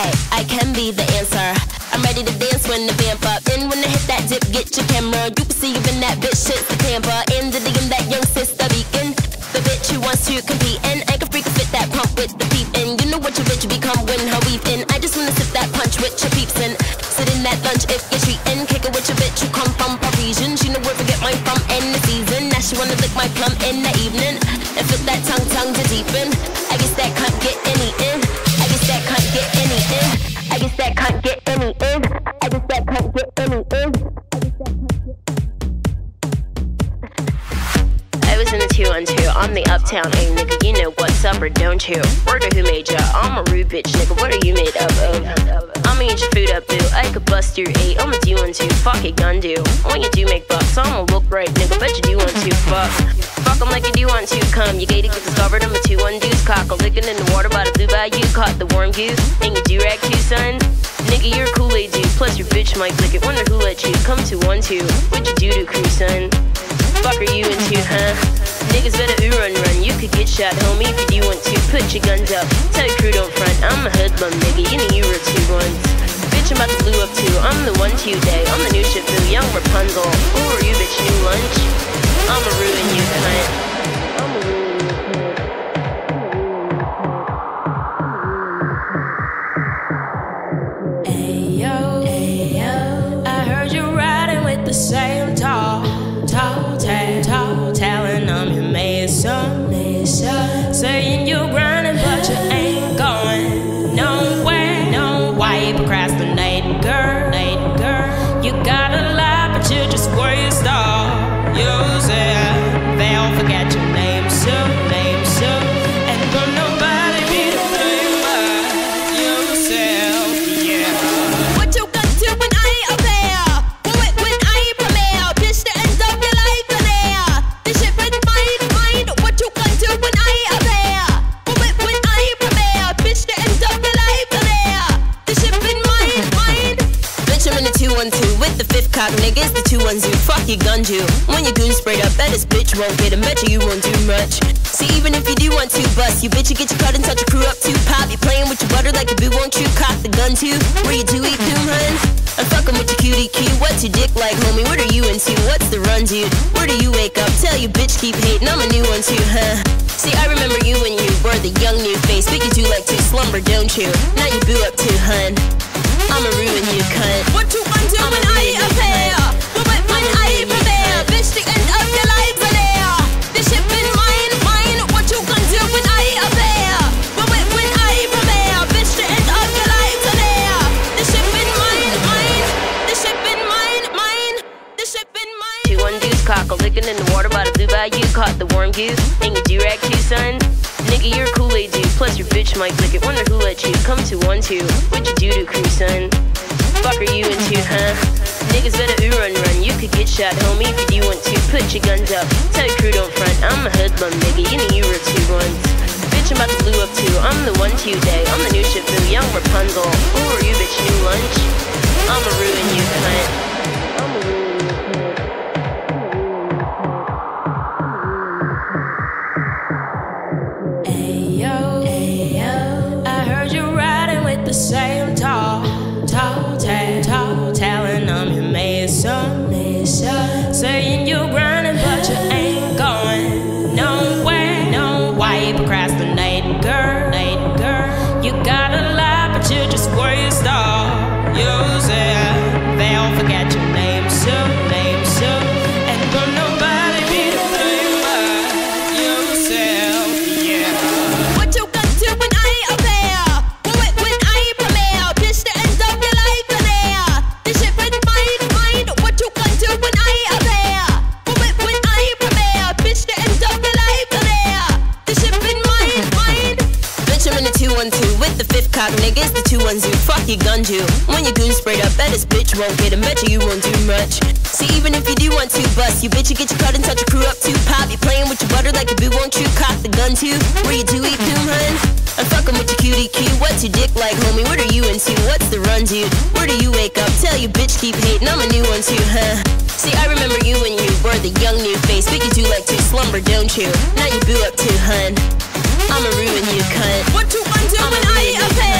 Hey, I can be the answer. I'm ready to dance when the vamp up. And when I hit that dip, get your camera. You can see even that bitch shit's the camper. And in that young sister beacon. The bitch who wants to compete. And I can freak fit that pump with the peep. And you know what your bitch become when her weave in. I just wanna sip that punch with your peeps. And sit in that lunch if you're treating. Kick it with your bitch who come from Parisian. She know where to get mine from in the season. Now she wanna lick my plum in the evening. And flip that tongue to deepen. I guess that can't get any in. I guess that can't get any in. I guess that can't get any in. I guess that can't get any in. I was in the 212, I'm the uptown A nigga, you know what's up or don't you? Word of who made ya? I'm a rude bitch nigga, what are you made up of? I'ma eat your food up boo, I could bust your 8, I'ma do one too, fuck it gun do. When you do make bucks, I'ma look right nigga, bet you do want to, fuck em like you do want to, come. You gated get discovered, I'm a 2-1 deuce, cock a lickin' in the water by the blue bayou, caught the warm goose, and you do rag too son. Nigga, you're a Kool-Aid dude, plus your bitch might lick it, wonder who let you come to 1-2, what you do to crew son? Fuck are you into, huh? Niggas better ooh run, you could get shot, homie, if you do want to. Put your guns up, tell your crew don't front. I'm a hoodlum, nigga, you know you were 2-1s. Bitch, I'm about to blue up too, I'm the 1-2 day. I'm the new shit boo, young Rapunzel. Who are you, bitch, new lunch? I'ma ruin you, cunt. I'ma ruin you, cunt. Ayo, I heard you riding with the same tall talent, I'm your mason. Saying you're grinding, but you ain't going nowhere. No, why you procrastinating, girl? You got a lot, but you just waste all yourself. They'll forget your name soon, and will nobody be the same by yourself, yeah. What you gonna do when I ain't up there? When I ain't premiere? Bitch, the end of your life in there. This shit been mine. What you gonna do when I ain't up there? When I ain't premiere? Bitch, the end of your life in there. This shit been mine. Bitch, I'm in the 212 with the 5th cock niggas, the 2-1-2. Fuck your gun you. When your goon sprayed up, bet this bitch won't get him. Bet you won't do much. See, even if you do want to bust, you bitch, you get your cut and touch your crew up too. Pop, you playing with your butter like a boo, won't you? Cock the gun too. Where you do eat coon, hun? I'm fucking with your cutie cue. What's your dick like, homie? What are you into? What's the run, dude? Where do you wake up? Tell you bitch keep hating. I'm a new one too, huh? See, I remember you when you were the young new face, but you do like to slumber, don't you? Now you boo up too, hun. I'ma ruin you, cunt. What you gonna do when I ain't up here? When I ain't prepare? Bitch, the end of your life are there. This shit been mine. What you gonna do when I ain't up here? When I ain't prepare? Bitch, the end of your life are there. This shit been mine. This shit been mine. This shit been mine. 2-1 deuce, cock a lickin' in the water by the blue bayou, caught the warm goose, and you do rag too son. Nigga, you're a Kool-Aid dude, plus your bitch might lick it. Wonder who let you come to 1-2, what you do to crew son? Fuck are you into, huh? Niggas better ooh run, you could get shot, homie, if you do want to. Put your guns up, tell your crew don't front. I'm a hoodlum, nigga, you know you were 2-1s. Bitch, I'm about to blue up too, I'm the 1-2 day. I'm the new shit boo, young Rapunzel. Who are you, bitch, new lunch? I'ma ruin you, cunt. I'ma ruin you, cunt. Ayo, I heard you riding with the same tall talent, I'm your mason. Saying you're grinding, but you ain't going nowhere. No, why you procrastinating, girl? You got a lot, but you just waste all yourself. They'll forget your name soon, and will nobody be the same by yourself, yeah. What you gonna do when I ain't up here? When I ain't premiere? Bitch, the end of your life in there. This shit been mine. What you gonna do when I ain't up here? When I ain't premiere? Bitch, the end of your life in there. This shit been mine. Bitch, I'm in the 2-1-2 with the 5th cock niggas, the 2-1-2. Fuck your gun you. When your goon sprayed up, bet this bitch won't get him. Bet you won't do much. See, even if you do want to bust, you bitch, you get your cut and touch your crew up too. Pop, you playing with your butter like a boo, won't you? Cock the gun too. Where you do eat coon, hun? I'm fucking with your cutie cue. What's your dick like, homie? What are you into? What's the run, dude? Where do you wake up? Tell you bitch keep hating. I'm a new one too, huh? See, I remember you when you were the young new face, but you do like to slumber, don't you? Now you boo up too, hun. I'ma ruin you, cunt. What you gonna do when I ain't up here?